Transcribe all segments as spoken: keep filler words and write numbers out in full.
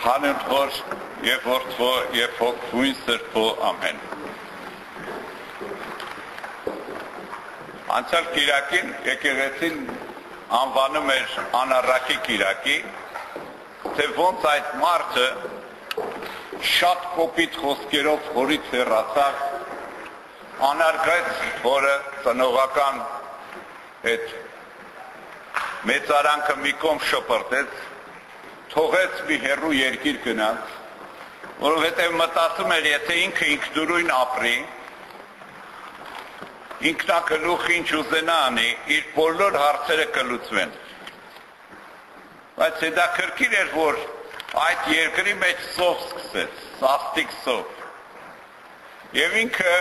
Հանուն Հոր և Որդու և Հոգևոր Սրբու ամեն։ Անցյալ կիրակին եկեղեցին անվանում էր անառակի կիրակի, թե ոնց այդ մարդը շատ կոպիտ խոսքերով Հորից հեռացավ, անարգեց Հորը ծնողական այդ մեծարանքը մի կողմ շպրտեց, թողեց մի հեռու երկիր գնաց, որովհետև մտածում էր, եթե ինքը ինքնուրույն ապրի, ինքնակլուխ ինչ ուզենա անի, իր բոլոր հարցերը կլուծվեն։ Բայց հետաքրքիր էր, որ այդ երկրի մեջ սով սկսեց, սաստիկ սով։ Եվ ինքը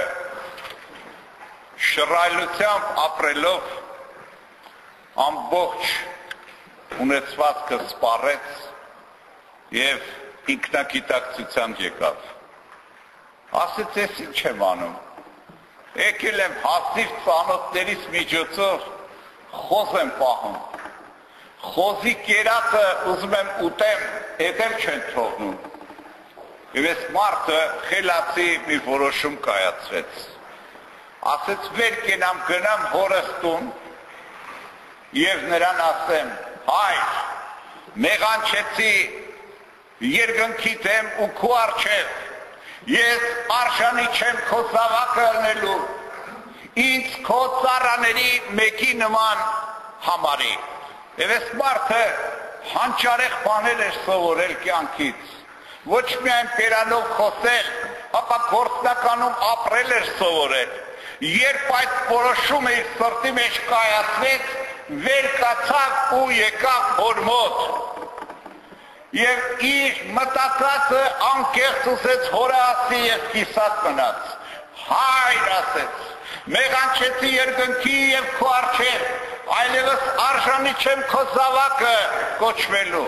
շռայլությամբ ապրելով ամբողջ ունեցվածքը սպառեց և ինքնագիտակցությամբ եկավ։ Ասեց, ես ինչ եմ անում։ Եկել եմ հազիվ ծանոթներիս միջոցով խոզ եմ պահում։ Խոզի կերածը ուզում եմ ուտեմ, հետև չեն թողնում։ Եվ այս մարդը խելացի մի որոշում կայացրեց։ Ասեց, վեր կենամ գնամ հորս տուն և նրան ասեմ, հայր, մեղանչեցի երկնքի դեմ ու քո առջև, ես արժանի չեմ քո զավակը ըլնելու, ինձ քո ծառաների մեկի նման համարի։ Եվ այս մարդը հանճարեղ բաներ էր սովորել կյանքից, ոչ միայն բերանով խոսել, ապա գործնականում ապրել էր սովորել։ Երբ այդ որոշումը իր սրտի մեջ կայացվեց, վեր կացավ ու եկավ հոր մոտ։ Եվ իր մտածածը անկեղծ ուզեց հորը ասի և կիսատ մնաց։ Հայր ասեց, մեղանչեցի երկնքի և քո առջև, այլևս արժանի չեմ քո զավակը կոչվելու։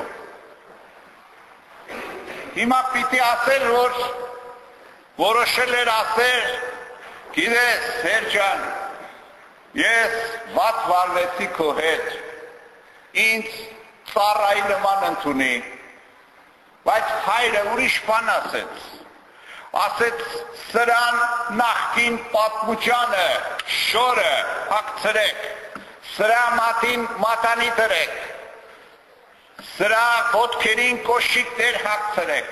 Հիմա պիտի ասել, որ որոշել էր ասել, գիտես, Սերջան, ես վատ վարվեցի քո հետ, ինձ ծառայի նման ընդունի, բայց հայրը ուրիշ բան ասեց, ասեց սրան նախկին պատմուճանը, շորը հագցրեք, սրա մատին մատանի դրեք, սրա ոտքերին կոշիկներ հագցրեք,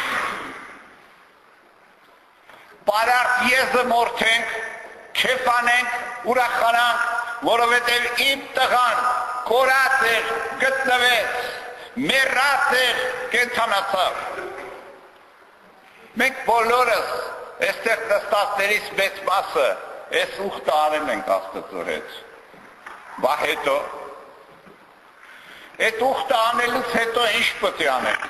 պարարտ եզը մորթենք, քեֆանենք, ուրախանանք, որովհետև իմ տղան կորած էր, գտնվեց, մեռած էր, կենդանացավ։ Մենք բոլորս, այստեղ նստածներից մեծ մասը, այս ուխտը անել ենք Աստծո հետ։ Բա հետո, այդ ուխտը անելուց հետո ինչ պետք է անենք։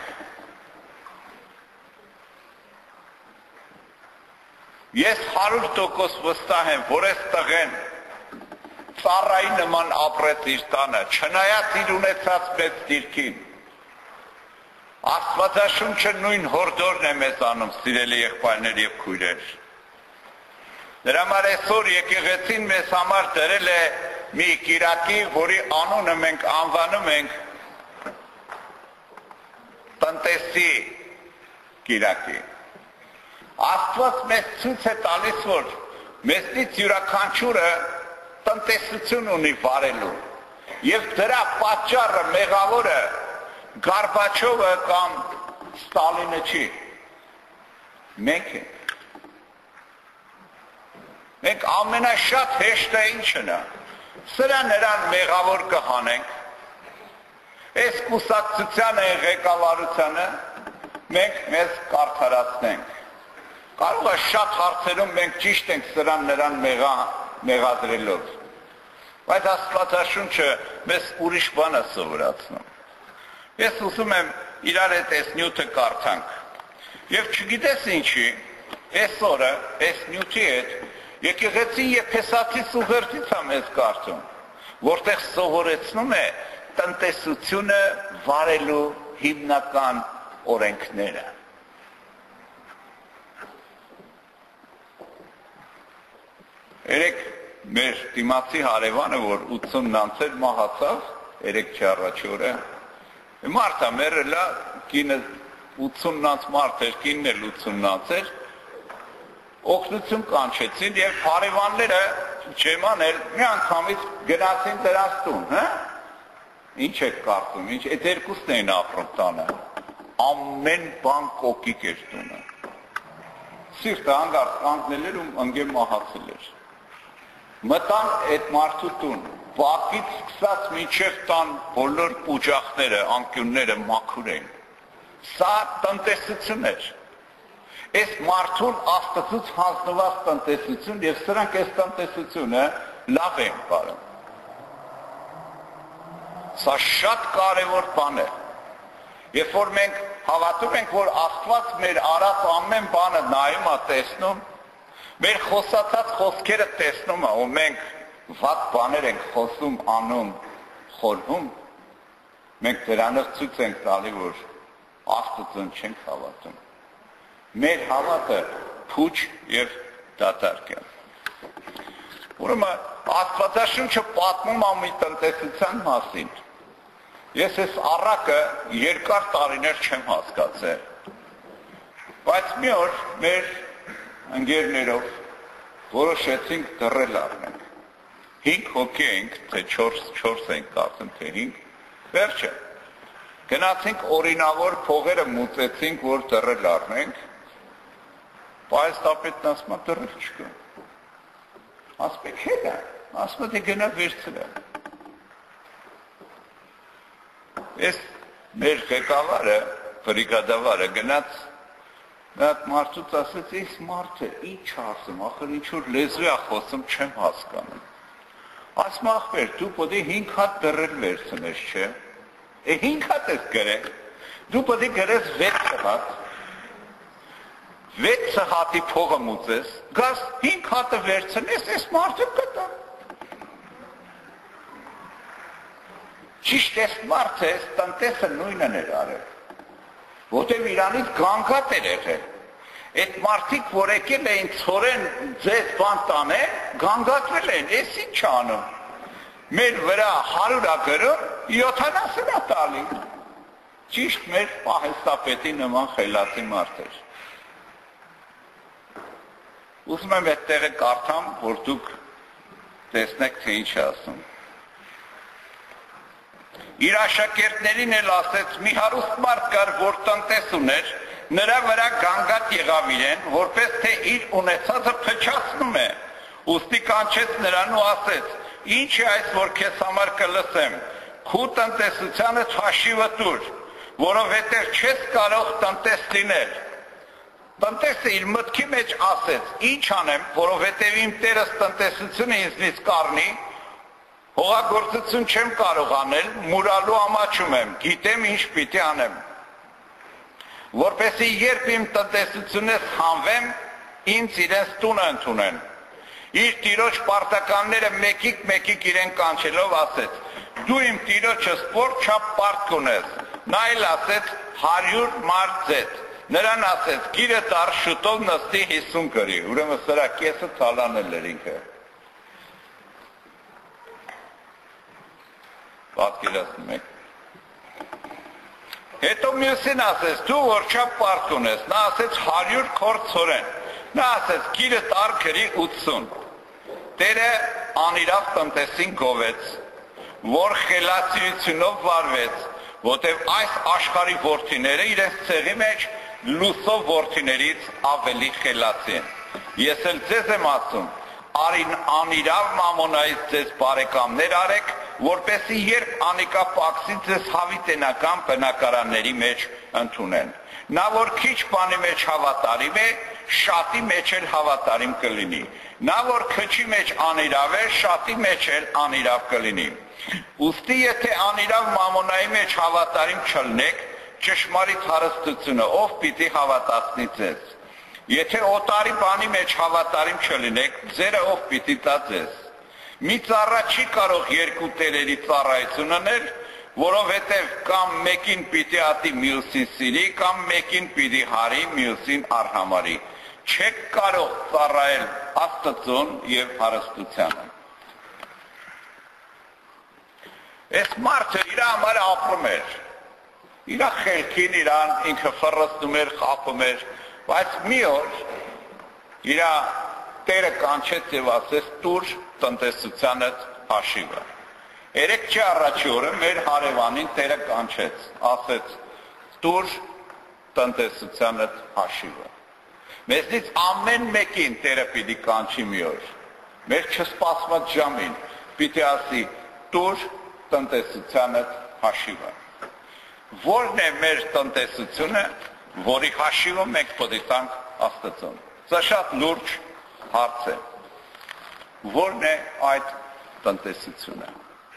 Ես հարյուր տոկոս վստահ եմ, որ այս տղեն ծառայի նման ապրեց իր տանը, չնայած իր ունեցած մեծ դիրքին։ Աստվածաշունչը նույն հորդորն է մեզ անում, սիրելի եղբայրներ և քույրեր։ Դրա համար այսօր եկեղեցին մեզ համար դրել է մի կիրակի, որի անունը մենք անվանում ենք տնտեսի կիրակի։ Աստված մեզ ցույց է տալիս, որ մեզնից յուրաքանչյուրը տնտեսություն ունի վարելու, և դրա պատճառը, մեղավորը Գորբաչովը կամ Ստալինը չի, մենք ենք։ Մենք ամենաշատ հեշտը ինչն է, սրա նրան մեղավոր կհանենք, այս կուսակցությանը ղեկավարությանը մենք մեզ կարդարացնենք։ Կարող է շատ հարցերում մենք ճիշտ ենք սրան նրան մեղադրելով, բայց Աստվածաշունչը մեզ ուրիշ բան է սովորացնում։ Ես ուզում եմ իրար հետ այս նյութը կարդանք, և չգիտես ինչի, այս օրը, այս նյութի հետ, եկեղեցին Եփեսացիս ուղերձից է մեզ կարդում, որտեղ սովորեցնում է տնտեսությունը վարելու հիմնական օրենքները։ Երեք մեր դիմացի հարևանը, որ ութսուն անցել մահացավ, երեք չառաջի օրը, Մարդը մերելա, կինը ութսուննանց մարդ էր, կինն էլ ութսուննանց էր, օգնություն կանչեցին եւ հարևանները Ջեման էլ մի անգամից գնացին դրանց տուն, հա? Ինչ եք կարծում, ինչ, այդ երկուսն էին ապրում տանը, ամեն բան կոկիկ էր տունը, սիրտը հանգարց կանգնել էր ու ընկե մահացել էր, մտան այդ մարդու տուն, բակից սկսած մինչև տան բոլոր պուջախները, անկյունները մաքուր էին, սա տնտեսություն էր, այս մարդուն Աստծուց հանձնված տնտեսություն եւ սրանք այս տնտեսությունը լավ են բարում։ Սա շատ կարևոր բան է։ Երբ որ մենք հավատում ենք, որ Աստված մեր արած ամեն բանը նայում է, տեսնում, մեր խոսացած խոսքերը տեսնում է, ու մենք վատ բաներ ենք խոսում, անում, խորհում, մենք դրանով ցույց ենք տալի, որ Աստծուն չենք հավատում։ Մեր հավատը փուչ եւ դատարկ է։ Ուրեմն Աստվածաշունչը պատմում է մի տնտեսության մասին։ Ես այս առակը երկար տարիներ չեմ հասկացել։ Բայց մի օր մեր ընկերներով որոշեցինք դռել առնենք։ Հինգ հոգի ենք, թե չորս ենք կարծեմ, թե հինգ, վերջը։ Գնացինք օրինավոր փողերը մուծեցինք, որ դռել առնենք։ Պայստապետն ասում է դռել չկա։ Ասում եք հետ է, ասում է դե գնա վերցրել։ Ես մեր ղեկավարը, բրիգադավարը գնաց նա մարդուց ասեց, այս մարդը ինչ ասում, ախր ինչ-որ լեզու է խոսում, չեմ հասկանում։ Ասում ախպեր, դու պետք է հինգ հատ դռել վերցնես, չէ։ Է հինգ հատ ես գրել, դու պետք է գրես վեց հատ, վեց հատի փողը մուծես, գաս հինգ հատը վերցնես, այս մարդը կտա։ Ճիշտ այս մարդը, այս տնտեսը նույնն էր արել, որտև իրանից գանգատ էր եղել։ Այդ մարդիկ, որ եկել էին ցորեն ձեզ բան տանեն, գանգատվել են, ես ինչ անում։ Մեր վրա հարյուր ա գրում, յոթանասուն ա տալի։ Ճիշտ մեր պահեստապետի նման խելացի մարդ էր։ Ուզում եմ այդ տեղը կարդամ, որ դուք տեսնեք, թե ինչ է ասում։ Իր աշակերտներին էլ ասեց, մի հարուստ մարդ կար, որ տնտես ուներ, նրա վրա գանգատ եղավ իրեն, որպես թե իր ունեցածը փչացնում է, ուստի կանչեց նրան ու ասեց, ինչ է այս, որ քեզ համար կլսեմ, քու տնտեսությանը հաշիվը տուր, որովհետև չես կարող տնտես լինել։ Տնտեսը իր մտքի մեջ ասեց, ինչ անեմ, որովհետև իմ տերս տնտեսությունը ինձնից կառնի, հողագործություն չեմ կարող անել, մուրալու ամաչում եմ, գիտեմ ինչ պիտի անեմ։ Որպեսզի երբ իմ տնտեսությունից հանվեմ, ինձ իրենց տունը ընդունեն։ Իր տիրոջ պարտականները մեկիկ-մեկիկ իրեն կանչելով ասեց, դու իմ տիրոջը սպորտ չափ պարտք ունես, նա էլ ասեց հարյուր մարդ ձետ, նրան ասեց գիրը տար շուտով նստի հիսուն կրի, ուրեմն սրա կեսը ցալանել էր ինքը։ Պատկերացնում եք։ Հետո մյուսին ասեց, դու որ չափ պարտք ունես, նա ասեց հարյուր քոր ցորեն, նա ասեց գիրը տար գրի ութսուն։ Տերը անիրավ տնտեսին գովեց, որ խելացիությունով վարվեց, որտև այս աշխարհի որդիները իրենց ցեղի մեջ լուսով որդիներից ավելի խելացի են։ Ես էլ ձեզ եմ ասում, անիրավ մամոնայից ձեզ բարեկամներ արեք, որպեսզի երբ անիկա պակսի ձեզ հավիտենական բնակարանների մեջ ընդունեն։ Նա որ քիչ բանի մեջ հավատարիմ է, շատի մեջ էլ հավատարիմ կլինի։ Նա որ քչի մեջ անիրավ է, շատի մեջ էլ անիրավ կլինի։ Ուստի եթե անիրավ մամոնայի մեջ հավատարիմ չլնեք, ճշմարիտ հարստությունը ով պիտի հավատացնի ձեզ։ Եթե օտարի բանի մեջ հավատարիմ չլինեք, ձերը ով պիտի տա ձեզ։ Մի ծառա չի կարող երկու տերերի ծառայություն անել, որովհետև կամ մեկին պիտի ատի մյուսին սիրի, կամ մեկին պիտի հարի մյուսին արհամարի։ Չեք կարող ծառայել Աստծուն եւ հարստությանը։ Այս մարդը իր համար ապրում էր։ իրա խելքին իրան ինքը ֆռստում էր, խափում էր, բայց մի օր իրա տերը կանչեց եւ ասեց տուր տնտեսությանը հաշիվը։ Երեքչի առաջի օրը մեր հարևանին տերը կանչեց, ասեց տուր տնտեսությանը հաշիվը։ Մեզնից ամեն մեկին տերը պիտի կանչի մի օր։ Մեր չսպասված ժամին պիտի ասի տուր տնտեսությանը հաշիվը։ Որն է մեր տնտեսությունը, որի հաշիվը մենք պետք է տանք Աստծուն։ Սա շատ լուրջ հարց է։ Որն է այդ տնտեսությունը։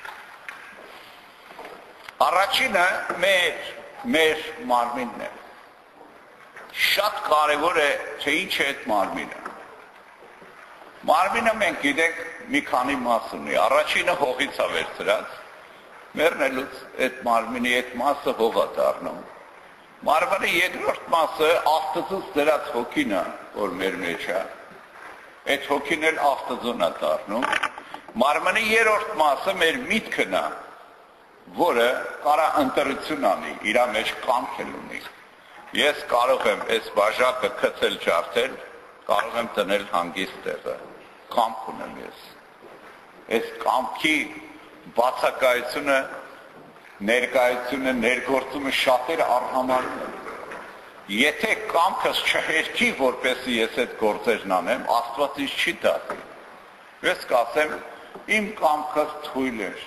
Առաջինը մեր մեր մարմինն է։ Շատ կարևոր է, թե ինչ է այդ մարմինը։ Մարմինը մենք գիտենք մի քանի մաս ունի։ Առաջինը հողից է վերցրած, մեռնելուց այդ մարմինի այդ մասը հող է դառնում։ Մարմինի երկրորդ մասը Աստծուց դրած հոգին է, որ մեր մեջ է։ Այդ հոգին էլ Աստծուն է դառնում։ Մարմինի երրորդ մասը մեր միտքն է, որը կարա ընտրություն անի, իր մեջ կամք էլ ունի։ Ես կարող եմ այս բաժակը գցել ջարդել, կարող եմ դնել հանգիստ տեղը, կամք ունեմ ես։ Այս կամքի բացակայությունը, ներկայությունը, ներգործումը շատերը արհամարհում են։ Եթե կամքս չհերքի, որպեսզի ես այդ գործերն անեմ, Աստված ինձ չի տալի։ Ես կասեմ, իմ կամքս թույլ էր։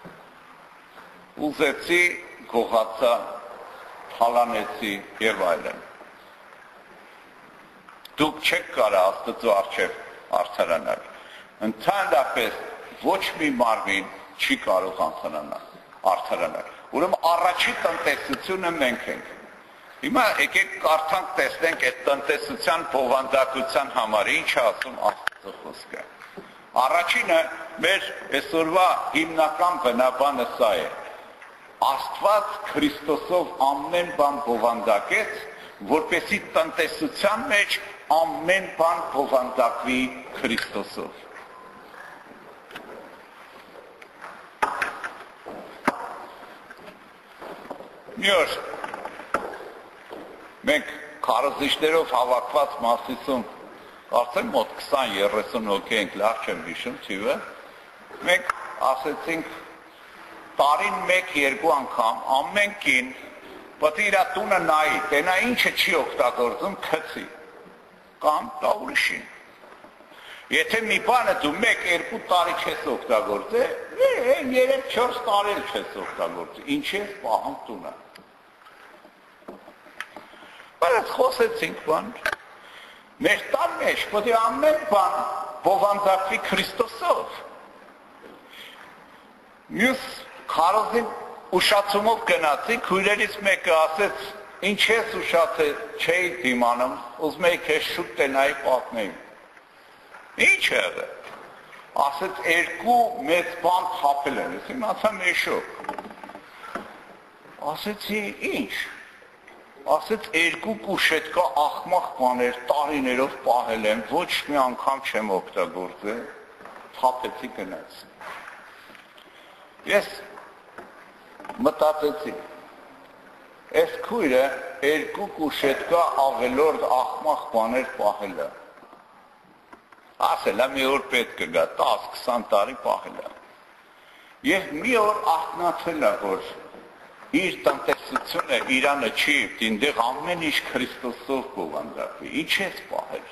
Ուզեցի, գողացա, թալանեցի եւ այլն։ Դուք չեք կարող Աստծո առջև արդարանալ։ Ընդհանրապես ոչ մի մարմին չի կարող արդարանալ։ Ուրեմն առաջի տնտեսությունը մենք ենք։ Հիմա եկեք կարդանք, տեսնենք այդ տնտեսության բովանդակության համար ինչ է ասում Աստծո խոսքը։ Առաջինը մեր այսօրվա հիմնական բնաբանը սա է։ Աստված Քրիստոսով ամեն բան բովանդակեց, որպեսզի տնտեսության մեջ ամեն բան բովանդակվի Քրիստոսով։ Մի օր մենք քարոզիչներով հավաքված Մասիսում, կարծեմ մոտ քսան երեսուն հոգի ենք, լավ չեմ հիշում թիվը, մենք ասեցինք տարին մեկ երկու անգամ ամեն կին պետք է իր տունը նայի, տենա ինչը չի օգտագործում գցի կամ տա ուրիշին։ Եթե մի բանը դու մեկ երկու տարի չես օգտագործել, երեք չորս տարի չես օգտագործել, ինչ ես պահում տունը։ Բայց խոսեցինք բան։ Մեր տան մեջ պետք է ամեն բան բովանդակվի Քրիստոսով։ Մյուս քարոզին ուշացումով գնացի, քույրերից մեկը ասեց, ինչ ես ուշացել, չէի դիմանում, ուզում էի քեզ շուտ տենայի պատմեի։ Ինչ եղել։ Ասեց երկու մեծ բան խաբել են, ես իմացա մեշոք։ Ասեցի ինչ։ Ասեց երկու կուշետկա աղմաղ բաներ տարիներով պահել եմ, ոչ մի անգամ չեմ օգտագործել, թափեցի գնաց։ Ես մտածեցի, այս քույրը երկու կուշետկա ավելորդ աղմաղ բաներ պահել է։ Ասել է մի օր պետք է գա, տաս քսան տարի պահել է։ Եվ մի օր արթնացել է, որ իր տնտեսությունը իրանը չի, դինտեղ ամեն ինչ Քրիստոսով բովանդակվի, ինչ ես պահել։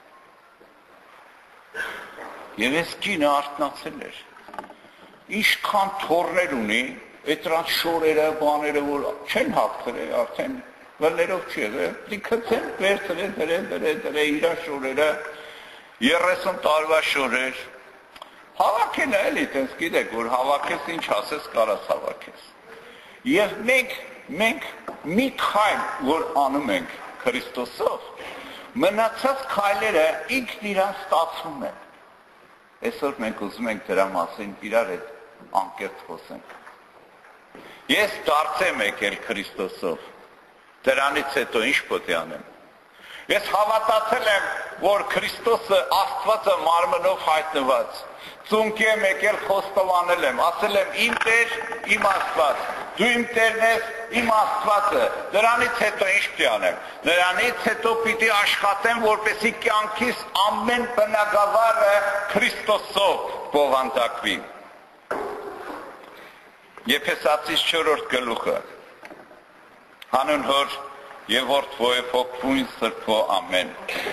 Եվ ես կինը արթնացել էր։ Ինչքան թորներ ունի, այդրանց շորերը, բաները, որ չեն հաղթրել, արդեն վլներով չի եղել, դիքացեն, վերցրել, դրել, դրել, դրել, իրա շորերը, երեսուն տարվա շորեր, հավաքել է էլի, տենց գիտեք, որ հավաքես ինչ ասես կարաս հավաքես։ Եվ մենք, մենք մի քայլ, որ անում ենք Քրիստոսով, մնացած քայլերը ինքն իրան ստացվում են։ Այսօր մենք ուզում ենք դրա մասին իրար հետ անկեղծ խոսենք։ Ես դարձեմ եկել Քրիստոսով, դրանից հետո ինչ պետք է անեմ։ Ես հավատացել եմ, որ Քրիստոսը Աստվածը մարմնով հայտնված, ծունկի եմ եկել խոստովանել եմ, ասել եմ իմ Տեր, իմ Աստված, դու իմ Տերն ես, իմ Աստվածը, դրանից հետո ինչ պիտի անեմ, նրանից հետո պիտի աշխատեմ, որպեսզի կյանքիս ամեն բնագավառը Քրիստոսով բովանդակվի։ Եփեսացիս չորրորդ գլուխը, հանուն Հոր և Որդու և Հոգու Սրբո ամեն։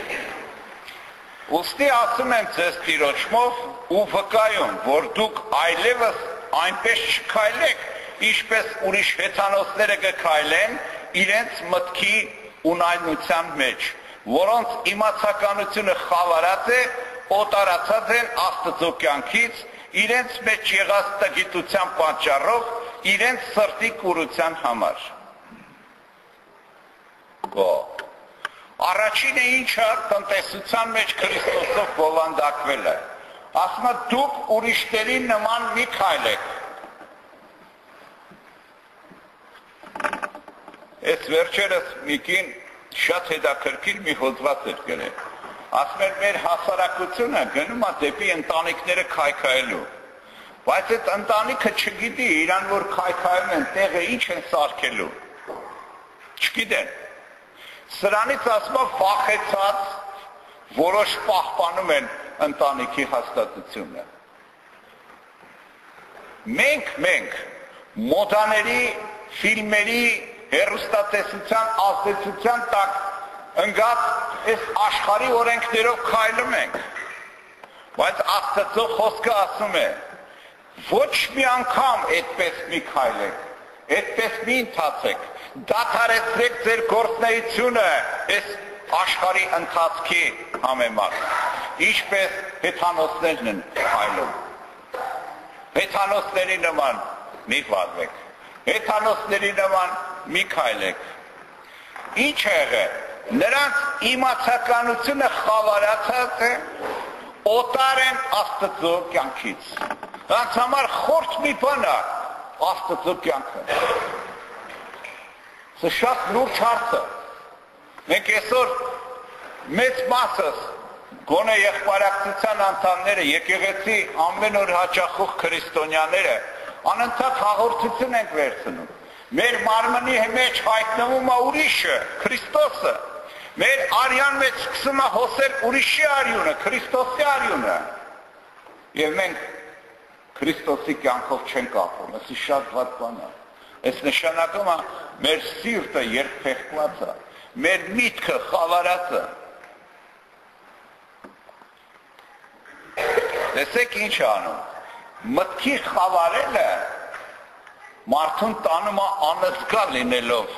Ուստի ասում եմ ձեզ Տիրոջմով ու վկայում, որ դուք այլևս այնպես չքայլեք, ինչպես ուրիշ հեթանոսները կքայլեն իրենց մտքի ունայնության մեջ, որոնց իմացականությունը խավարած է, օտարացած են Աստծո կյանքից, իրենց մեջ եղած տգիտության պատճառով, իրենց սրտի կուրության համար։ Գո Առաջինը ինչը տնտեսության մեջ Քրիստոսով բովանդակվել է, ասում է դուք ուրիշների նման մի քայլեք։ Այս վերջերս մի կին շատ հետաքրքիր մի հոդված էր գրել, ասում էր մեր հասարակությունը գնում է դեպի ընտանիքները քայքայելու, բայց այդ ընտանիքը չգիտի իրան որ քայքայում են տեղը ինչ են սարքելու, չգիտեն։ Սրանից ասում է վախեցած որոշ պահպանում են ընտանիքի հաստատությունը։ Մենք, մենք մոդաների, ֆիլմերի, հեռուստատեսության ազդեցության տակ ընկած այս աշխարհի օրենքներով քայլում ենք, բայց Աստծո խոսքը ասում է, ոչ մի անգամ այդպես մի քայլեք, այդպես մի ընթացեք, դադարեցրեք ձեր գործունեությունը այս աշխարհի ընթացքի համեմատ, ինչպես հեթանոսներն են քայլում։ Հեթանոսների նման մի վարվեք, հեթանոսների նման մի քայլեք։ Ինչ է եղել, նրանց իմացականությունը խավարացած է, օտար են Աստծո կյանքից։ Նրանց համար խորթ մի բան է Աստծո կյանքը։ Սա շատ լուրջ հարց է։ Մենք այսօր մեծ մասս գոնե եղբայրակցության անդամները, եկեղեցի ամեն օր հաճախող քրիստոնյաները անընդհատ հաղորդություն ենք վերցնում։ Մեր մարմնի մեջ հայտնվում է ուրիշը, Քրիստոսը։ Մեր արյան մեջ սկսում է հոսել ուրիշի արյունը, Քրիստոսի արյունը։ Եվ մենք Քրիստոսի կյանքով չենք ապրում, դա շատ վատ բան է։ Այս նշանակում է մեր սիրտը երկփեղկված է, մեր միտքը խավարած է։ Տեսեք ինչ է անում, մտքի խավարելը մարդուն տանում է անզգա լինելով։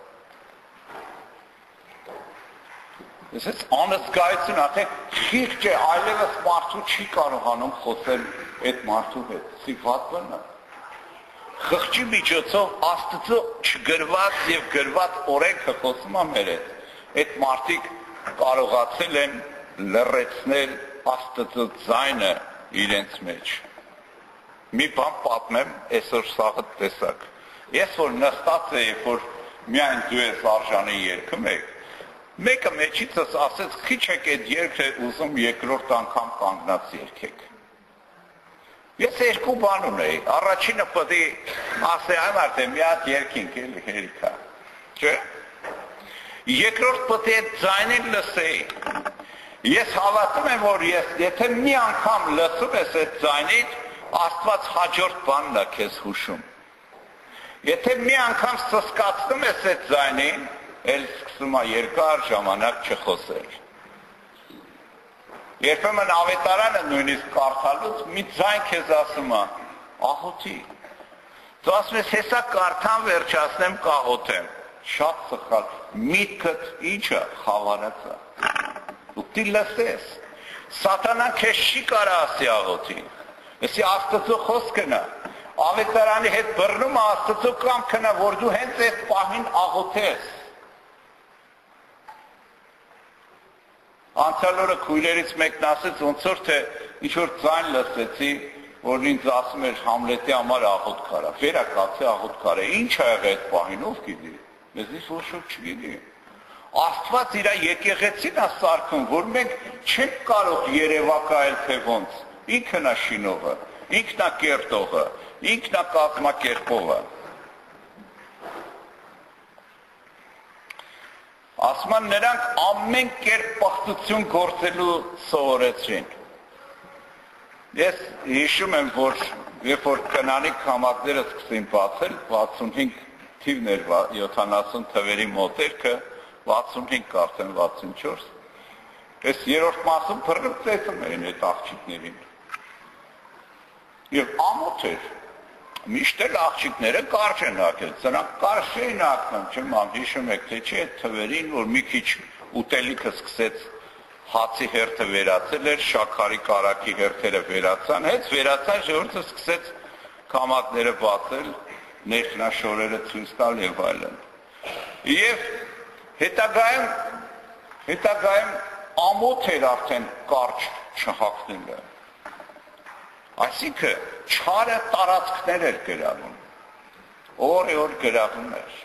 Տեսեք անզգայություն, ատե խիղճ է, այլևս մարդու չի կարողանում խոսել այդ մարդու հետ, սի վատ բան է։ Խղճի միջոցով Աստծո չգրված և գրված օրենքը խոսում է մեր հետ, այդ մարդիկ կարողացել են լռեցնել Աստծո ձայնը իրենց մեջ։ Մի բան պատմեմ, այսօր սաղը տեսակ։ Ես որ նստած է, երբ որ միայն դու ես արժանի երգում եք, մեկը մեջիցս ասեց, քիչ եք այդ երգը ուզում երկրորդ անգամ կանգնած երգեք։ Ես երկու բան ունեի, առաջինը պտի ասե այն արդեն մի հատ երգինք էլի հերիքա, չէ։ Երկրորդ պտի այդ ձայնին լսեի։ Ես հավատում եմ, որ ես, եթե մի անգամ լսում ես այդ ձայնին, Աստված հաջորդ բանն է քեզ հուշում։ Եթե մի անգամ սսկացնում ես այդ ձայնին, էլ սկսում է երկար ժամանակ չխոսել։ Երբեմն ավետարանը նույնիսկ կարդալուց մի ձայն քեզ ասում է, աղոթի։ Դու ասում ես, հեսա կարդամ վերջացնեմ կաղոթեմ։ Շատ սխալ, միտքդ ինչը խավարած է։ Դու դի լսես։ Սատանան քեզ չի կարա ասի աղոթի։ Եսի Աստծո խոսքն է։ Ավետարանի հետ բռնում է Աստծո կամքն է, որ դու հենց այդ պահին աղոթես։ Անցյալ օրը քույրերից մեկն ասեց, ոնց որ թե ինչ-որ ձայն լսեցի, որ ինձ ասում էր Համլետի համար աղոթք կարա, վերակացի աղոթք կարա, ինչ ա եղել այդ պահին, ով գիտի, մեզնից ոչ ոք չգիտի։ Աստված իր եկեղեցին է սարքում, որ մենք չենք կարող երևակայել թե ոնց, ինքն է շինողը, ինքն է կերտողը, ինքն է կազմակերպողը։ ասում են նրանք ամեն կերպ պղծություն գործելու սովորեցրին։ Ես հիշում եմ, որ երբ որ կնանիկ համակները սկսին բացել, վաթսունհինգ թիվն էր յոթանասուն թվերի մոտերքը, վաթսունհինգ արդեն վաթսունչորս, ես երրորդ մասում փռնып տեսում էին այդ աղջիկներին։ Եվ ամոթ էր, միշտ էլ աղջիկները կարճ են հագել, սրանք կարճ էին հագնում, չեմ հիշում եք թե չէ, այդ թվերին, որ մի քիչ ուտելիքը սկսեց հացի հերթը վերացել էր, շաքարի կարակի հերթերը վերացան, հենց վերացան ժողովուրդը սկսեց քամակները բացել, ներքնաշորերը ցույց տալ եւ այլն։ Եվ հետագայում հետագայում ամոթ էր արդեն կարճ չհագնելը։ Այսինքն չարը տարածքներ էր գրավում, օր-օր գրավում էր։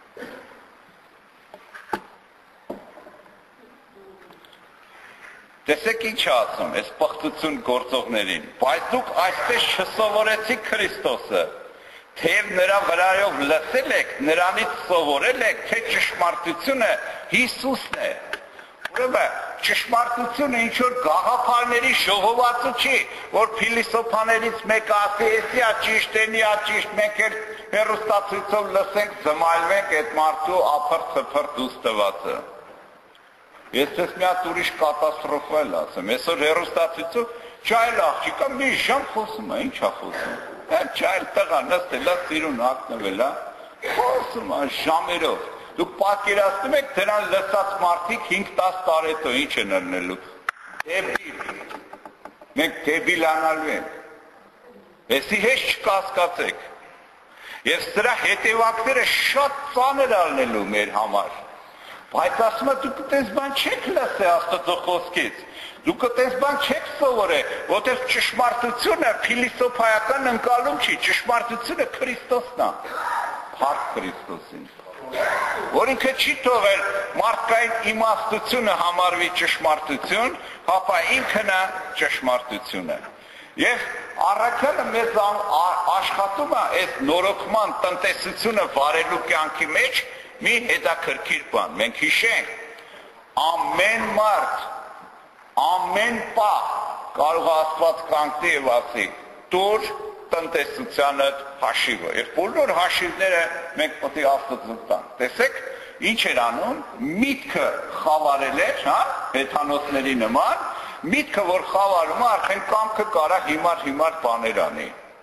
Տեսեք ինչ ասում, այս պղծություն գործողներին, բայց դուք այսպես չսովորեցիք Քրիստոսը, թեև նրա վրայով լսել եք, նրանից սովորել եք, թե ճշմարտությունը Հիսուսն է։ Ուրեմն ճշմարտությունը ինչ որ գաղափարների ժողովածու չի, որ փիլիսոփաներից մեկը ասի, «Էսի ա ճիշտ, էնի ա ճիշտ», մենք էլ հեռուստացույցով լսենք, զմայլվենք այդ մարդու ափր ծփր դուս տվածը։ Ես ես մի հատ ուրիշ կատաստրոֆա էլ ասեմ, այսօր հեռուստացույցով չայլ աղջիկը մի ժամ խոսում է, ինչ է խոսում։ Այդ չայլ տղա նստել է, սիրուն հագնվել է, խոսում է ժամերով։ Դուք պատկերացնում եք դրան լսած մարդիկ հինգ-տասը տարետո ինչ են ըրնելու։ Դեբիլ։ Մենք դեբիլ անալու ենք։ Էսի հետ չկասկածեք։ Եվ սրա հետևանքները շատ ծանր ալնելու մեր համար։ Բայց ասում է դուք այդպես բան չեք լսե Աստծո խոսքից, դուք այդպես բան չեք սովորել, որտեղ ճշմարտությունը փիլիսոփայական ընկալում չի, ճշմարտությունը Քրիստոսն է, փառք Քրիստոսին, որ ինքը չի թողել մարդկային իմաստությունը համարվի ճշմարտություն, հապա ինքն է ճշմարտությունը։ Եվ առաքյալը մեզ աշխատում է այս նորոգման տնտեսությունը վարելու կյանքի մեջ մի հետաքրքիր բան, մենք հիշենք, ամեն մարդ, ամեն պահ կարող Աստված կանգնի եւ ասի, «Տուր տնտեսությանդ հաշիվը», եւ բոլոր հաշիվները մենք պետք է Աստծուն տանք։ Տեսեք, ինչ էր անում, միտքը խավարել էր, հա, հեթանոսների նման, միտքը որ խավարում է, արդեն կամքը կարա հիմար-հիմար բաներ անի։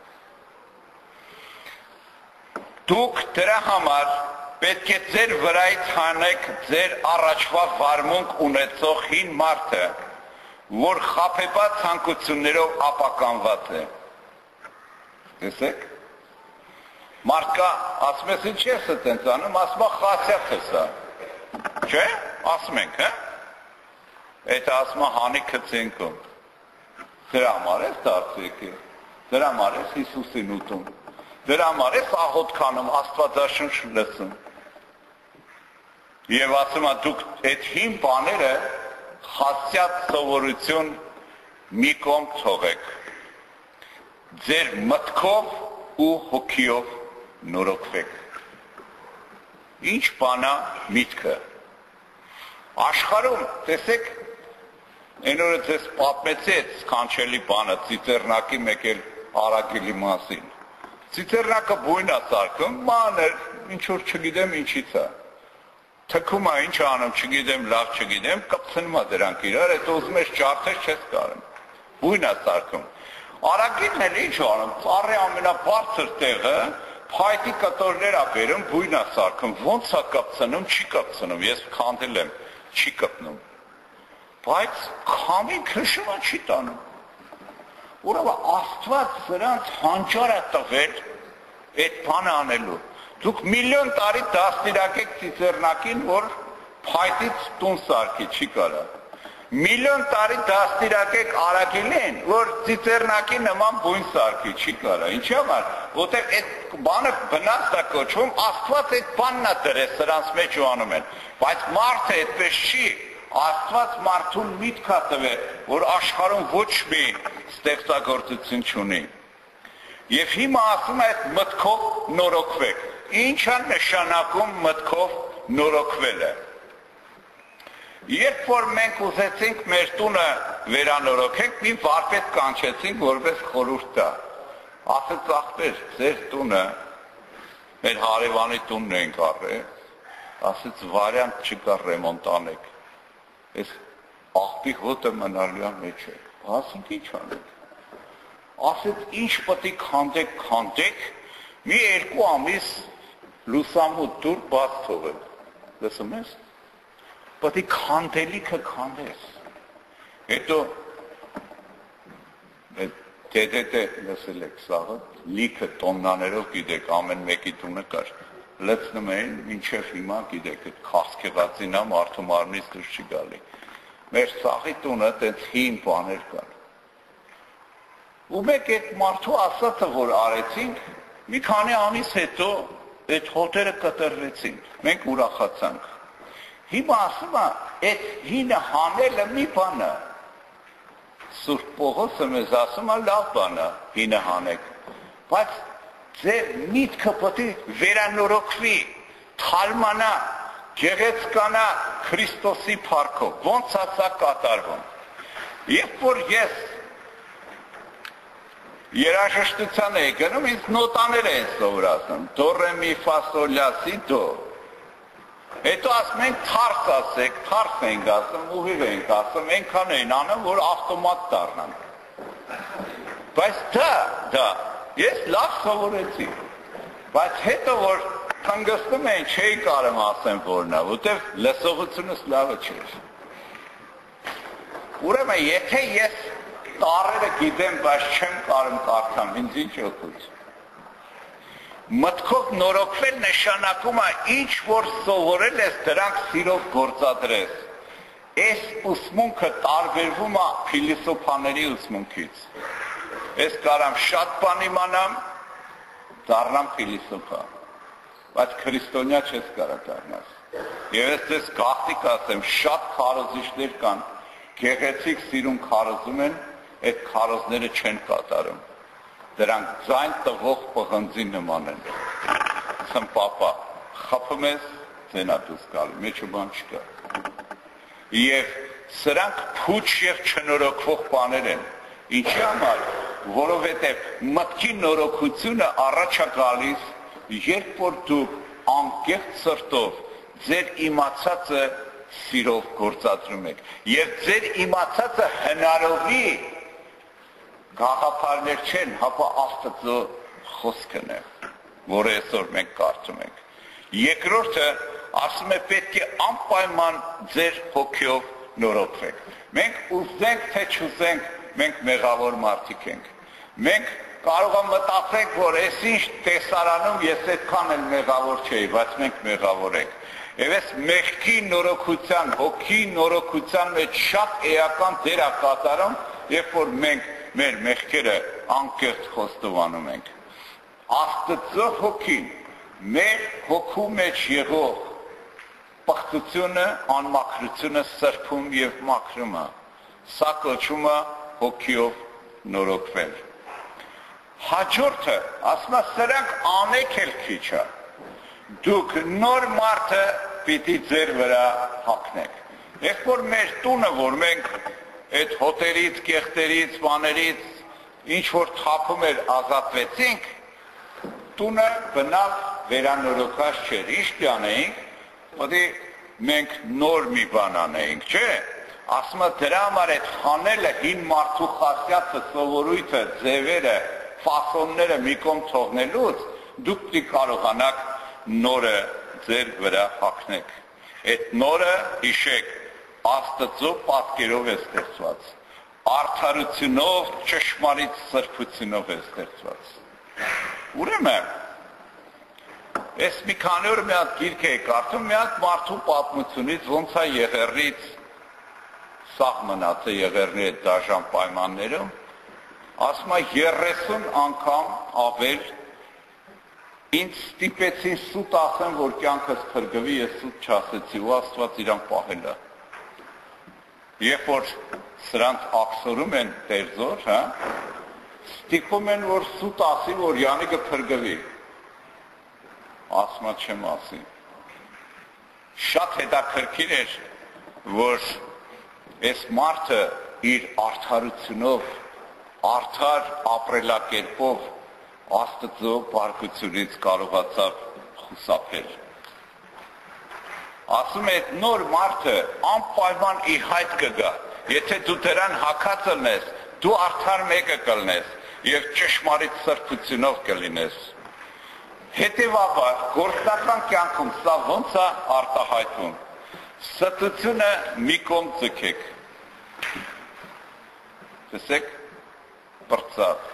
Դուք դրա համար պետք է ձեր վրայից հանեք ձեր առաջվա վարմունք ունեցող հին մարդը, որ խաբեբա ցանկություններով ապականված է։ Տեսեք, մարդկա ասում ես ինչ ես այդպես անում, ասում է խասյաթ է սա, չէ, ասում ենք, հա, այդ ասում է հանի քծենքում, դրա համար ես դարձեք է, դրա համար ես Հիսուսին ուտում, դրա համար ես աղոտ քանում, Աստվածաշունչ լսում։ Եվ ասում է դուք այդ հին բաները խասյաթ սովորություն մի կողմ թողեք, ձեր մտքով ու հոգիով նորոգվեք։ Ինչ բան է միտքը։ Աշխարհում, տեսեք, այն օրը ձեզ պատմեցի այդ սքանչելի բանը Ծիծեռնակի մեկ էլ Արագիլի մասին։ Ծիծեռնակը բույն է սարքում, մանր, ինչ որ չգիտեմ ինչից է։ Թքում է ինչ անում, չգիտեմ, լավ չգիտեմ, կպցնում է դրանք իրար, հետո ուզում ես ջարդես չես կարում։ Բույն է սարքում։ Արագիլն էլ ինչ անում, ծառի ամենաբարձր տեղը փայտի կտորներ է բերում, բույն է սարքում, ոնց է կպցնում, չի կպցնում, ես քանդել եմ, չի կպնում։ Բայց քամին քշումը չի տանում։ Ուրեմն Աստված սրանց հանճար է տվել այդ բանը անելու։ Դուք միլիոն տարի դաստիարակեք Ծիծեռնակին, որ փայտից տուն սարքի չի կարա։ Միլիոն տարի դաստիարակեք Արագիլին, որ Ծիծեռնակի նման բույն սարքի չի կարա։ Ինչի համար, որտեղ այդ բանը բնած է կոչվում, Աստված այդ բանն է դրել սրանց մեջ ու անում են։ Բայց մարդը այդպես չի, Աստված մարդուն միտք է տվել, որ աշխարհում ոչ մի ստեղծագործություն չունի։ Եվ հիմա ասում է այդ մտքով նորոգվեք։ Ինչ է նշանակում մտքով նորոգվելը։ Երբ որ մենք ուզեցինք մեր տունը վերանորոգենք, մի վարպետ կանչեցինք, որպես խորհուրդ տա։ Ասեց ախպեր, ձեր տունը, մեր հարևանի տունն ենք առել, ասեց վարյանտ չկա ռեմոնտ անեք, այս աղբի հոտը մնալյա մեջ է, ասենք ինչ անեք, ասեց ինչ պտի քանդեք, քանդեք, մի երկու ամիս լուսամուտ դուր բաց թողեք, լսում ես, պտի քանդելիքը քանդես, հետո Դեդետե լսել եք սաղը, լիքը տոննաներով գիտեք, ամեն մեկի տունը կար, լցնում էին, մինչև հիմա գիտեք, քաղցկեղածին ամ արդու մարմնից դուրս չի գալի։ Մեր սաղի տունը տենց հին բաներ կան։ Ու մեկ այդ մարդու ասածը, որ արեցինք, մի քանի ամիս հետո այդ հոտերը կտրվեցին, մենք ուրախացանք։ Հիմա ասում է, այդ հինը հանելը մի բան է։ Սուրբ Պողոսը մեզ ասում է լավ բան է, հինը հանեք, բայց ձեր միտքը պետք է վերանորոգվի, թարմանա, գեղեցկանա Քրիստոսի փառքով, ոնց է սա կատարվում։ Երբ որ ես երաժշտության էի գնում, ինձ նոտաներ էին սովորացնում, դո ռե մի ֆա սոլ լա սի դո։ Հետո ասում ենք թարս ասեք, թարս ենք ասում, ուղիղ ենք ասում, ենքան էին անում, որ ավտոմատ դառնան։ Բայց դա, դա, ես լավ սովորեցի, բայց հետո որ հանգստում էին, չէի կարում ասեմ որնա, որտև լսողությունս լավը չէր։ Ուրեմն, եթե ես տարերը գիտեմ, բայց չեմ կարում կարդամ, ինձ ինչ օգուտ։ Մտքով նորոգվել նշանակում է ինչ որ սովորել ես դրանք սիրով գործադրես։ Այս ուսմունքը տարբերվում է փիլիսոփաների ուսմունքից։ Ես կարամ շատ բան իմանամ, դառնամ փիլիսոփա, բայց քրիստոնյա չես կարա դառնաս։ Եվ ես ձեզ գաղտնիք ասեմ, շատ քարոզիչներ կան, գեղեցիկ սիրուն քարոզում են, այդ քարոզները չեն կատարում։ Դրանք ձայն տվող պղնձի նման են։ Սմպապա, խփում ես, ձենա դուս գալի, մեջը բան չկա։ Եվ սրանք փուչ և չնորոգվող բաներ են։ Ինչի համար, որովհետև մտքի նորոգությունը առաջ է գալիս, երբ որ դուք անկեղծ սրտով ձեր իմացածը սիրով գործադրում եք, և ձեր իմացածը հնարովի գաղափարներ չեն, հապա Աստծո խոսքն է, որը այսօր մենք կարդում ենք։ Երկրորդը ասում է պետք է անպայման ձեր հոգով նորոգվեք։ Մենք ուզենք թե չուզենք, մենք մեղավոր մարդիկ ենք։ Մենք կարող ենք մտածենք, որ այս ինչ տեսարանում ես այդքան էլ մեղավոր չէի, բայց մենք մեղավոր ենք։ Եվ այս մեղքի նորոգության, հոգի նորոգության մեջ շատ էական դեր է կատարում, երբ որ մենք մեր մեղքերը անկեղծ խոստովանում ենք։ Աստծո հոգին մեր հոգու մեջ եղող պղծությունը, անմաքրությունը սրբում և մաքրում է։ Սա կոչվում է հոգիով նորոգվել։ Հաջորդը, ասում է, սրանք անեք էլ քիչ է։ Դուք նոր մարդը պիտի ձեր վրա հագնեք։ Երբ որ մեր տունը, որ մենք այդ հոտերից, կեղտերից, բաներից, ինչ որ թափում էր ազատվեցինք, տունը բնավ վերանորոգած չէր, ինչ կյանեինք, պետք է մենք նոր մի բան անեինք, չէ՞։ Ասում է դրա համար այդ խանելը, հին մարդու խասյացը, սովորույթը, ձևերը, ֆասոնները մի կողմ թողնելուց, դուք պիտի կարողանաք նորը ձեր վրա հագնեք։ Այդ նորը հիշեք, Աստծո պատկերով է ստեղծված, արդարությունով, ճշմարիտ սրբությունով է ստեղծված։ Ուրեմն, ես մի քանի օր մի հատ գիրք էի կարդում, մի հատ մարդու պատմությունից, ոնց է Եղեռնից սաղ մնաց է Եղեռնի այդ դաժան պայմաններում, ասում է երեսուն անգամ ավել ինձ ստիպեցին սուտ ասեմ, որ կյանքս փրկվի, ես սուտ չասեցի, ու Աստված իրան պահել է։ Երբ որ սրանց աքսորում են տերձոր, հա, ստիպում են, որ սուտ ասի, որ յանիկը փրկվի։ Ասում է չեմ ասի։ Շատ հետաքրքիր էր, որ այս մարդը իր արդարությունով, արդար ապրելակերպով Աստծո բարգությունից կարողացավ խուսափել։ Ասում է, այդ նոր մարդը անպայման ի հայտ կգա, եթե դու դրան հագած ելնես, դու արդար մեկը կլնես եւ ճշմարիտ սրբությունով կլինես։ Հետևաբար, գործնական կյանքում սա ոնց է արտահայտվում։ Ստությունը մի կողմ ձգեք։ Տեսեք, բրծավ։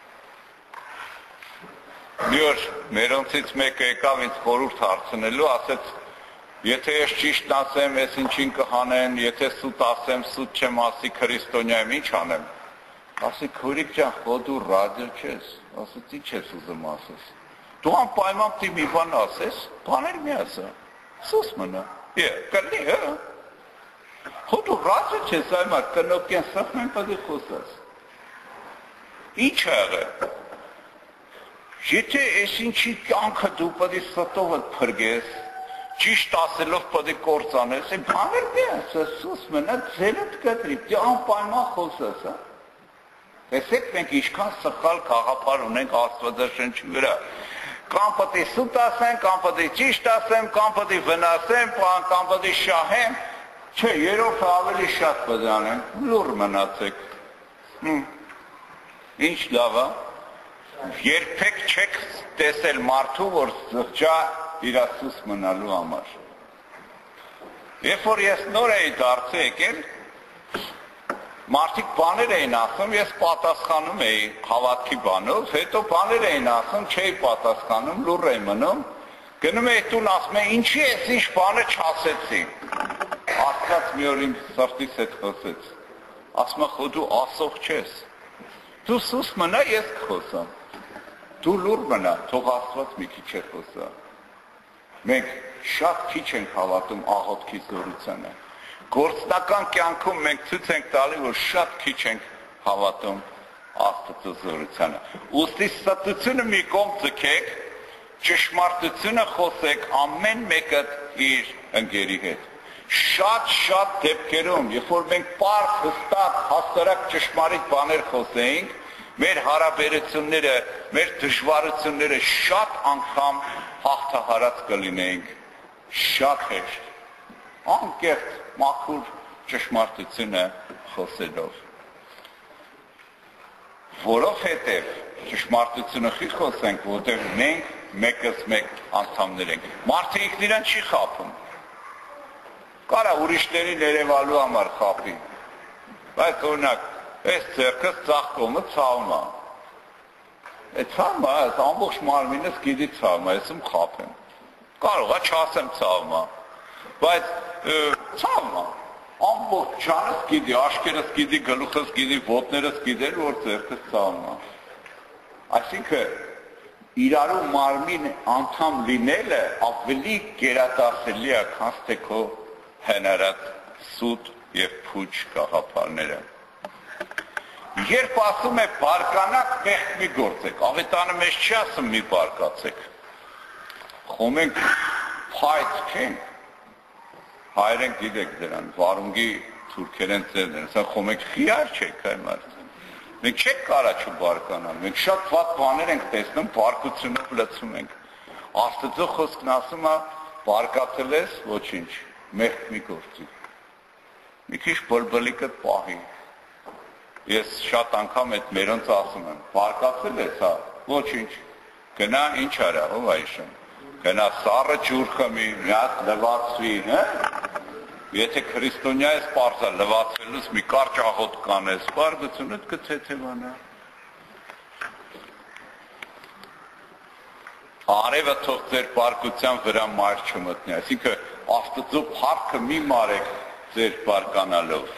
Մի օր մերոնցից մեկը եկավ ինձ խորհուրդ հարցնելու, ասեց, եթե ես ճիշտ ասեմ, ես ինչին կհանեն, եթե սուտ ասեմ, սուտ չեմ ասի քրիստոնյա եմ, ինչ անեմ։ Ասի, քուրիկ ջան, խո դու ռադիո չես, ասեց, ինչ ես ուզում ասես։ Դու անպայման պիտի մի բան ասես, բաներ մի ասա։ Սուս մնա։ Է, կլի, հա։ Խո դու ռադիո չես, այմար կնոկյան սխմեն պետք է խոսես։ Ինչ է եղել։ Եթե ես ինչի կյանքը դու պետք է ստովդ փրկես, ճիշտ ասելով պետք է կործանես, այն բաներ մի ասես, սուս մնա, ձերդ կտրի, դե անպայման խոսես, հա։ Տեսեք, մենք ինչքան սխալ գաղափար ունենք Աստվածաշնչի վրա։ Կամ պետք է սուտ ասեմ, կամ պետք է ճիշտ ասեմ, կամ պետք է վնասեմ, կամ պետք է շահեմ, չէ, երրորդը ավելի շատ պետք է անեմ, լուռ մնացեք։ Ինչ լավ է։ Երբեք չեք տեսել մարդու, որ զղջա իր սուս մնալու համար։ Երբ որ ես նոր էի դարձել եկել, մարդիկ բաներ էին ասում, ես պատասխանում էի հավատքի բանով, հետո բաներ էին ասում, չէի պատասխանում, լուռ էի մնում, գնում էի տուն, ասում էի, ինչի ես ինչ բանը չասեցի։ Աստված մի օր իմ սրտիս հետ խոսեց, ասում է, խո դու ասող չես, դու սուս մնա, ես կխոսամ, դու լուռ մնա, թող Աստված մի քիչ է խոսա։ Մենք շատ քիչ ենք հավատում աղոթքի զորությանը։ Գործնական կյանքում մենք ցույց ենք տալի, որ շատ քիչ ենք հավատում Աստծո զորությանը։ Ուստի ստությունը մի կողմ ձգեք, ճշմարտությունը խոսեք ամեն մեկը իր ընկերի հետ։ Շատ-շատ դեպքերում, երբ որ մենք պարզ, հստակ, հասարակ ճշմարիտ բաներ խոսեինք, մեր հարաբերությունները, մեր դժվարությունները շատ անգամ հաղթահարած կլինեինք, շատ հեշտ, անկեղծ, մաքուր ճշմարտությունը խոսելով։ Որովհետև ճշմարտությունը խի խոսենք, որտեղ մենք մեկս մեկ անդամներ ենք։ Մարդը ինքնիրան չի խաբում։ Կարա ուրիշներին երևալու համար խաբի։ Բայց օրինակ, այս ձեռքս ծաղ կողմը ցավում է։ Այդ ցավը, այս ամբողջ մարմինս գիտի ցավում է, ես ում խաբեմ։ Կարող է չասեմ ցավում է, բայց ցավում է։ Ամբողջ ջանս գիտի, աշկերս գիտի, գլուխս գիտի, ոտներս գիտի, որ ձեռքս ցավում է։ Այսինքն իրարու մարմին անդամ լինելը ավելի գերադասելի է, քան թե քո հնարած սուտ եւ փուչ գաղափարները։ Երբ ասում է բարկանաք, մեղք մի գործեք, ավետանը մեզ չի ասում մի բարկացեք, խոմենք փայտ չենք, հայրեն գիտեք դրան, վարունգի թուրքերեն ծերն են, սա խոմենք խիար չեք այմար, մենք չեք կարա չբարկանալ, մենք շատ վատ բաներ ենք տեսնում, բարկությունով լծում ենք, Աստծո խոսքն ասում է, բարկացել ես, ոչինչ, մեղք մի գործի, մի քիչ բլբլիկդ պահի, ես շատ անգամ այդ մերոնց ասում եմ, բարկացել ես, հա, ոչինչ, գնա ինչ արա, ով այշն, գնա սառը ջուր խմի, մի հատ լվացվի, հա, եթե քրիստոնյա ես պարզա լվացվելուց մի կարճ աղոտ կանես, բարգությունդ կցեթևանա։ Արևը թող ձեր բարկության վրա մայր չմտնի, այսինքն Աստծո փառքը մի մարեք ձեր բարկանալով։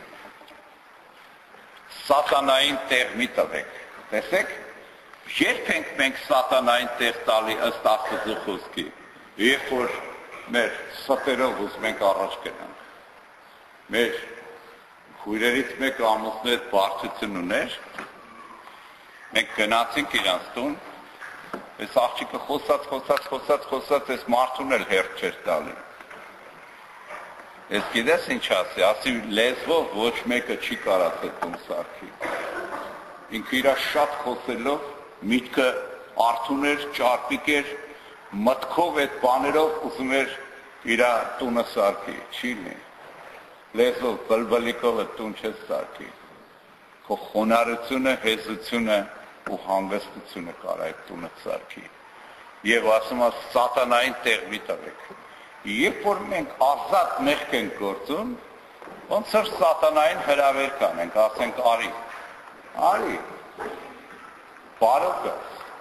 Սատանային տեղ մի տվեք, տեսեք, երբ ենք մենք սատանային տեղ տալի ըստ Աստծո խոսքի, երբ որ մեր ստերով ուզում ենք առաջ գնանք, մեր քույրերից մեկը ամուսնու հետ բարդություն ուներ, մենք գնացինք իրանց տուն, այս աղջիկը խոսած, խոսած, խոսած, խոսած, այս մարդուն էլ հերթ չէր տալի, Ես գիտես ինչ ասի, ասի լեզվով ոչ մեկը չի կարացել տուն սարքի։ Ինքը իրա շատ խոսելով, միտքը արթուն էր, ճարպիկ էր, մտքով այդ բաներով ուզում էր իրա տունը սարքի, չի լինի։ Լեզվով, բլբլիկով այդ տուն չես սարքի։ Քո խոնարհությունը, հեզությունը ու հանգստությունը կարա այդ տունը սարքի։ Եվ ասում է սատանային տեղ մի տվեք։ Երբ որ մենք ազատ մեղք ենք գործում, ոնց որ սատանային հրավեր կանենք, ասենք արի, արի, բարոկը,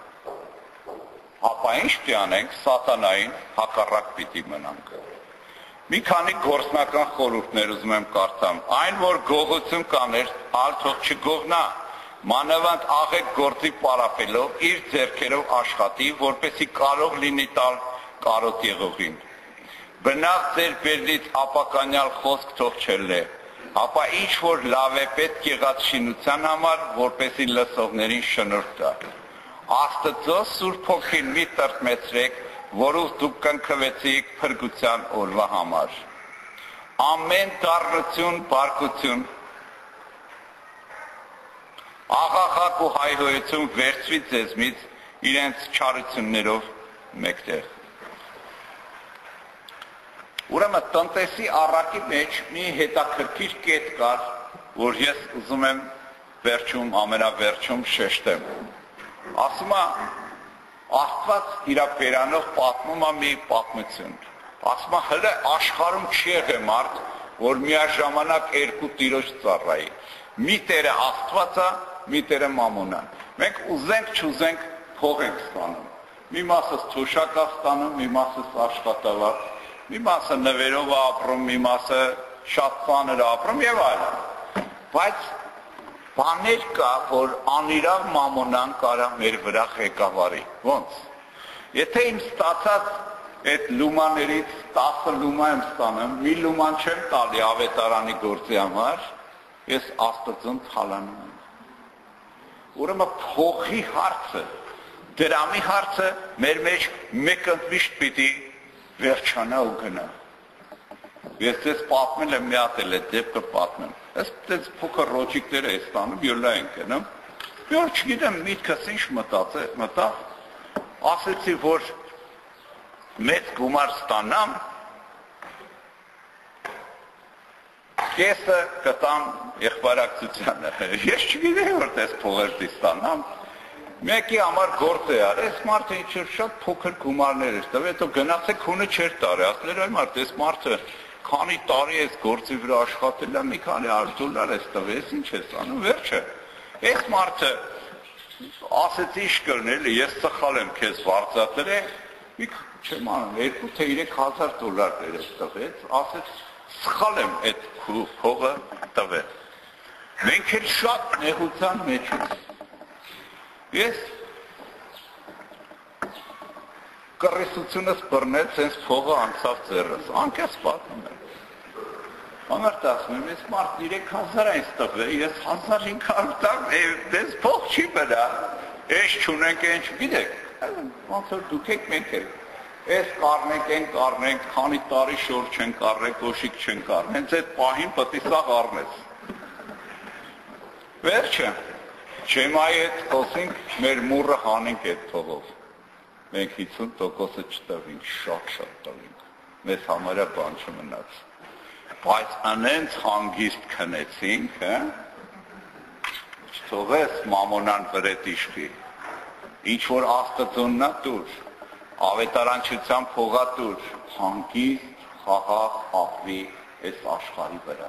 ապա ինչ պիտի անենք, սատանային հակառակ պիտի մնանք։ Մի քանի գործնական խորհուրդներ ուզում եմ կարդամ, այն որ գողություն կաներ, ալ թող չգողնա, մանավանդ աղեկ գործի պարապելով իր ձեռքերով աշխատի, որպեսզի կարող լինի տալ կարոտ եղողին։ Բնավ ձեր բերնից ապականյալ խոսք թող չելնե, ապա ինչ որ լավ է պետք եղած շինության համար, որպեսզի լսողներին շնորհ տա։ Աստծո Սուրբ Հոգին մի տրտմեցրեք, որով դուք կնքվեցիք փրկության օրվա համար։ Ամեն դառնություն, բարկություն, աղախակ ու հայհոյություն վերցվի ձեզնից իրենց չարություններով մեկտեղ։ Ուրեմն տնտեսի առակի մեջ մի հետաքրքիր կետ կար, որ ես ուզում եմ վերջում, ամենավերջում շեշտեմ։ Ասում է, Աստված իր բերանով պատմում է մի պատմություն։ Ասում է, հələ աշխարհում չի եղել մարդ, որ միաժամանակ երկու տիրոջ ծառայի։ Մի տերը Աստված է, մի տերը Մամոնան։ Մենք ուզենք, չուզենք, փող ենք ստանում։ Մի մասը թոշակ է ստանում, մի մասը աշխատավարձ, մի մասը նվերով է ապրում, մի մասը շատ ծանր է ապրում եւ այլն։ Բայց բաներ կա, որ անիրավ Մամոնան կարա մեր վրա ղեկավարի։ Ոնց։ Եթե իմ ստացած այդ լումաներից տասը լումա եմ ստանում, մի լուման չեմ տալի ավետարանի գործի համար, ես Աստծուն թալանում եմ։ Ուրեմն փողի հարցը, դրամի հարցը մեր մեջ մեկ ընդմիշտ պիտի վերջանա ու գնա։ Ես ձեզ պատմել եմ, մի հատ էլ այդ դեպքը պատմեմ։ Այս փոքր ռոճիկները է ստանում, յոլա են գնում։ Մի օր չգիտեմ, միտքս ինչ մտավ, ասեցի, որ մեծ գումար ստանամ, կեսը կտամ եղբարակցությանը։ Ես չգիտեմ, որ տես փողեր դի ստանամ, մեկի համար գործ է արել, այս մարդը ինչ շատ փոքր գումարներ էր տվել, հետո գնացեք հունը չէր տարի, ասել էր այ մարդ, այս մարդը քանի տարի այս գործի վրա աշխատել է, մի քանի հարյուր դոլար ես տվել, ինչ ես անում, վերջը։ Այս մարդը ասեց ինչ կլներ, ես սխալ եմ քեզ վարձատրել, մի չեմ անում, երկու թե երեք հազար դոլարներ ես տվեց, ասեց սխալ եմ այդ փողը տվել։ Մենք էլ շատ նեղության մեջ ենք։ Ես կռիսությունս բռնել, սենց փողը անցավ ձեռս, անկես պատմում եմ։ Ամերտ ասում եմ, ես մարդ երեք հազար այս տվել, ես հազար հինգ հարյուր տամ, դες փող չի բրա, ես չունենք են չգիտեք, ոնց որ դուք եք մենք էլ, ես կարնենք են կարնենք, քանի տարի շոր չեն կարնենք, կոշիկ չեն կարնենք, հենց այդ պահին պտի սաղ առնես։ Վերջը, Չեմայի հետ խոսենք, մեր մուրը հանենք այդ փողով, մենք հիսուն տոկոսը չտվինք, շատ-շատ տվինք, մեզ համարյա բան չմնաց, բայց անենց հանգիստ քնեցինք, չթողես Մամոնան վրետ իշխի, ինչ-որ Աստծուննա տուր, ավետարանչության փողա տուր, հանգիստ, խաղաղ, ապրի այս աշխարհի վրա։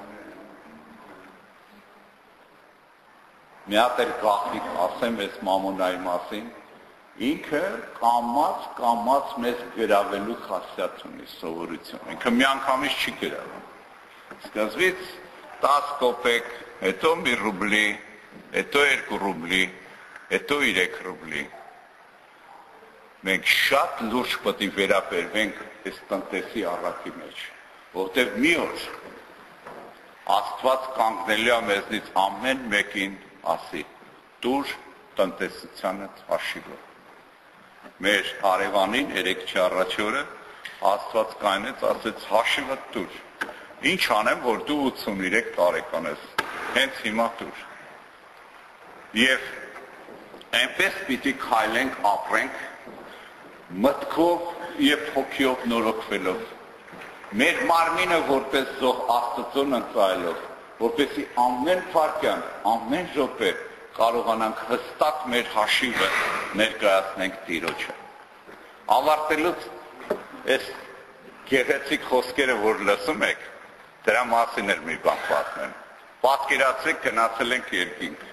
Մի հատ էլ գաղտնիք ասեմ այս Մամոնայի մասին, ինքը կամած, կամած մեզ գրավելու խասյաթ ունի, սովորություն, ինքը մի անգամից չի գրավում։ Սկզբից տասը կոպեկ, հետո մի ռուբլի, հետո երկու ռուբլի, հետո երեք ռուբլի։ Մենք շատ լուրջ պետք է վերաբերվենք այս տնտեսի առակի մեջ, որտեղ մի օր Աստված կանգնելու է մեզնից ամեն մեկին ասի, տուր տնտեսությանը հաշիվը։ Մեր հարևանին երեքչի առաջ օրը Աստված կայնեց, ասեց հաշիվը տուր։ Ինչ անեմ, որ դու ութսուներեք տարեկան ես, հենց հիմա դուր։ Եվ այնպես պիտի քայլենք, ապրենք, մտքով և հոգիով նորոգվելով, մեր մարմինը որպես զոհ Աստծուն ընծայելով, որպեսզի ամեն վայրկյան, ամեն րոպե կարողանանք հստակ մեր հաշիվը ներկայացնենք Տիրոջը։ Ավարտելուց այս գեղեցիկ խոսքերը, որ լսում եք, դրա մասին էլ մի բան պատմեմ։ Պատկերացրեք, գնացել ենք երկինք։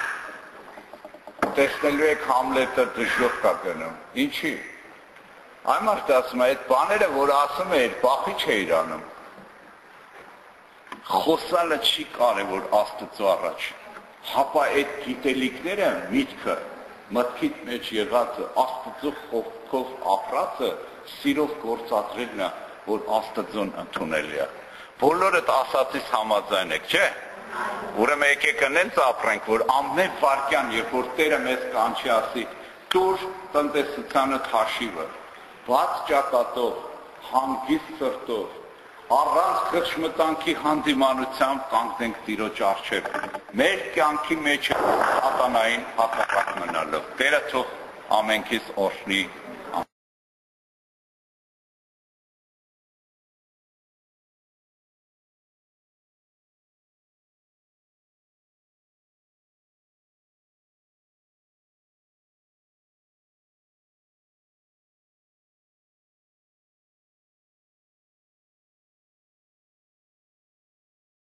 Տեսնելու եք Համլետը դժոխք կա գնում։ Ինչի՞։ Այն մարդը ասում է, այդ բաները, որ ասում է, բախի չէիր անում։ Խոսալը չի կարևոր Աստծո առաջ։ Հապա այդ գիտելիքները, միտքը, մտքիդ մեջ եղածը, Աստծո խոսքով ապրածը, սիրով գործադրելն է, որ Աստծուն ընդունելի է։ Բոլորդ ասածից համաձայն եք, չէ՞։ Ուրեմն եկեք նենց ապրենք, որ ամեն վայրկյան, երբ որ Տերը մեզ կանչի ասի, տուր տնտեսությանդ հաշիվը, բաց ճակատով, հանգիստ սրտով, առանց խրճմտանքի հանդիմանությամբ կանգնենք Տիրոջ առջև, մեր կյանքի մեջ սատանային հակառակ մնալով։ Տերը թող ամենքիս օրհնի։